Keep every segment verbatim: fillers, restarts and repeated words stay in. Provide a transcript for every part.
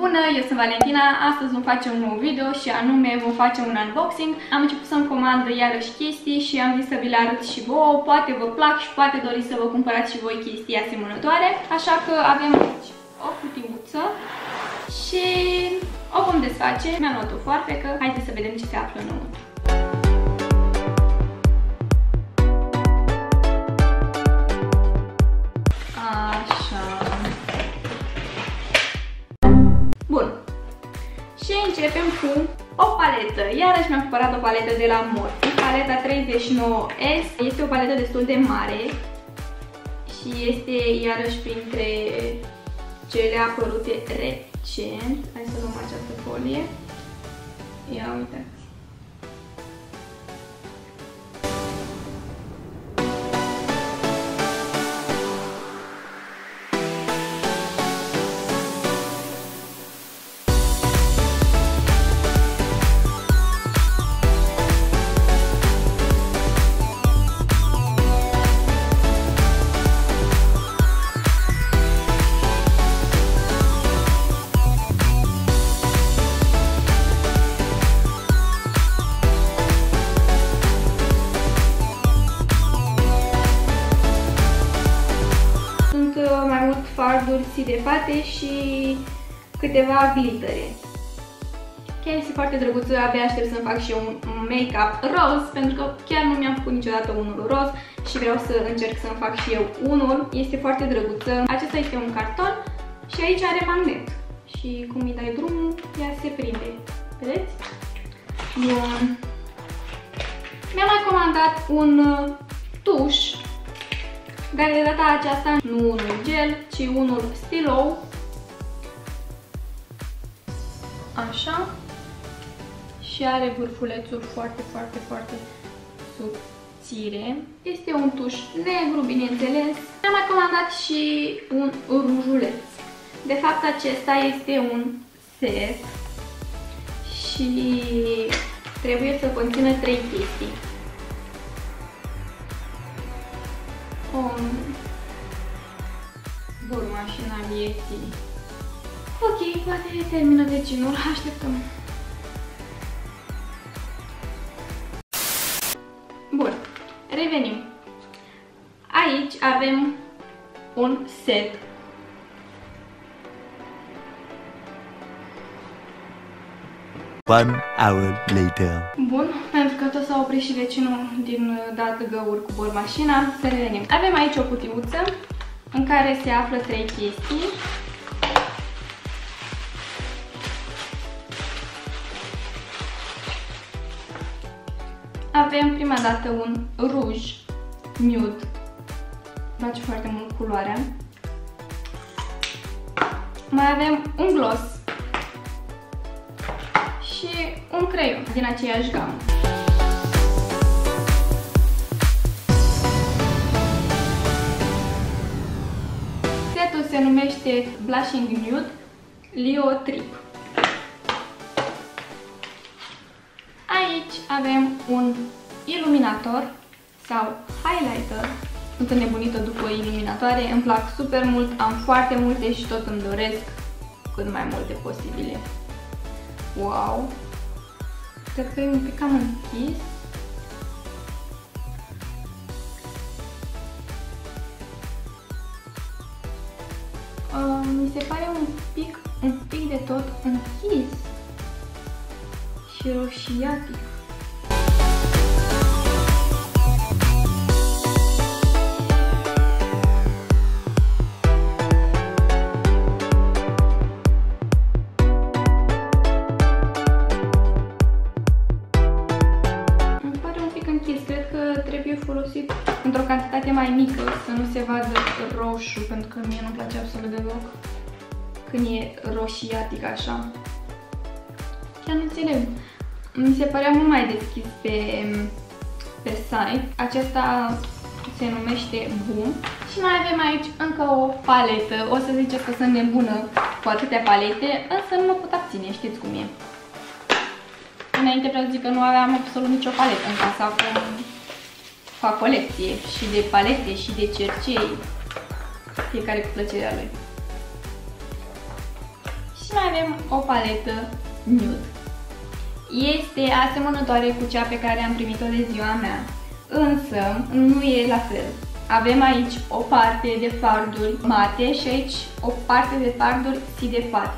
Bună, eu sunt Valentina, astăzi vom face un nou video și anume vom face un unboxing. Am început să-mi comand iarăși chestii și am zis să vi le arăt și vouă, poate vă plac și poate doriți să vă cumpărați și voi chestii asemănătoare. Așa că avem aici o cutiuță și o vom desface. Mi-am luat o foarfecă, haideți să vedem ce se află înăuntru. Și începem cu o paletă. Iarăși mi-am cumpărat o paletă de la Morphe, paleta treizeci și nouă S. Este o paletă destul de mare și este iarăși printre cele apărute recent. Hai să luăm această folie. Ia uitați. Farduri sidefate și câteva glitere. Chiar este foarte drăguță, abia aștept să-mi fac și eu un make-up roz, pentru că chiar nu mi-am făcut niciodată unul roz și vreau să încerc să-mi fac și eu unul. Este foarte drăguță. Acesta este un carton și aici are magnet. Și cum îi dai drumul, ea se prinde. Vedeți? Bun. Mi-am mai comandat un tuș, dar de data aceasta nu unul gel, ci unul stilou. Așa. Și are vârfulețuri foarte, foarte, foarte subțire. Este un tuș negru, bineînțeles. Am mai comandat și un rujuleț. De fapt, acesta este un set și trebuie să conțină trei chestii. Um, Bun, mașina vieții. Ok, poate termină vecinul, așteptăm. Bun, revenim. Aici avem un set. One hour later. Bun, pentru că tot s-a oprit și vecinul din dat găuri cu bormașina, să revenim. Avem aici o cutiuță în care se află trei chestii. Avem prima dată un ruj nude. Îmi place foarte mult culoarea. Mai avem un gloss și un creion din aceeași gamă. Setul se numește Blushing Nude Leo Trip. Aici avem un iluminator sau highlighter. Sunt înnebunită după iluminatoare, îmi plac super mult, am foarte multe și tot îmi doresc cât mai multe posibile. Wow! Cred că e un pic cam închis. Uh, mi se pare un pic, un pic de tot închis și roșiatic. Cred că trebuie folosit într-o cantitate mai mică, să nu se vadă roșu, pentru că mie nu-mi place absolut deloc când e roșiatic așa. Chiar nu înțeleg. Mi se părea mult mai deschis pe, pe site. Acesta se numește Boom. Și mai avem aici încă o paletă. O să ziceți că sunt nebună cu atâtea palete, însă nu mă pot abține, știți cum e. Înainte vreau să zic că nu aveam absolut nicio paletă în casa, acum fac colecție și de palete și de cercei, fiecare cu plăcerea lui. Și Și mai avem o paletă nude. Este asemănătoare cu cea pe care am primit-o de ziua mea, însă nu e la fel. Avem aici o parte de farduri mate și aici o parte de farduri sidefate.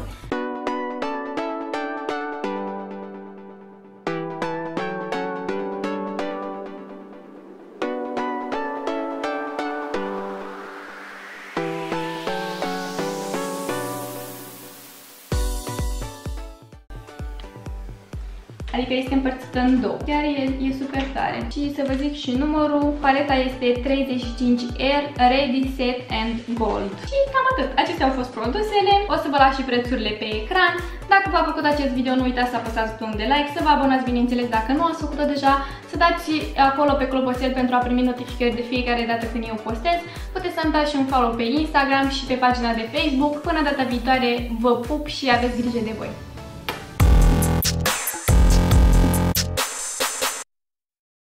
Adică este împărțită în două. Chiar e, e super tare. Și să vă zic și numărul, paleta este treizeci și cinci R Ready, Set and Gold. Și cam atât. Acestea au fost produsele. O să vă las și prețurile pe ecran. Dacă v-a plăcut acest video, nu uitați să apăsați butonul de like, să vă abonați, bineînțeles, dacă nu ați făcut-o deja, să dați acolo pe clopoțel pentru a primi notificări de fiecare dată când eu postez. Puteți să-mi dați și un follow pe Instagram și pe pagina de Facebook. Până data viitoare, vă pup și aveți grijă de voi!